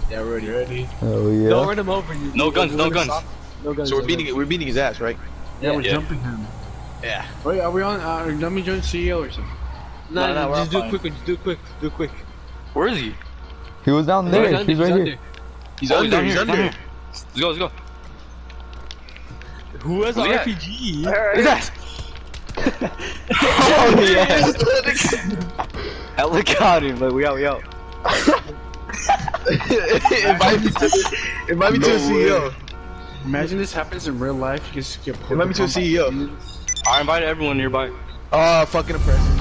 Yeah, we're ready. Oh yeah. Don't run him over. No guns, no guns. No guns. So we're beating his ass, right? Yeah, we're Yeah. jumping him. Yeah. Wait, are we on? Let me join CEO or something. No, Nah, we're just do fine. it quick. Just do it quick. Do it quick. Where is he? He was down there. He's right here. He's Oh, under. down He's here, under. down here. Let's go, let's go. Who has an Who's that? RPG? Who's that? Oh yeah. Hella got him, but we out, we out. Invite me to a CEO. Imagine this happens in real life. You just get pulled. Invite me to a CEO. I invited everyone nearby. Oh, fucking impressive.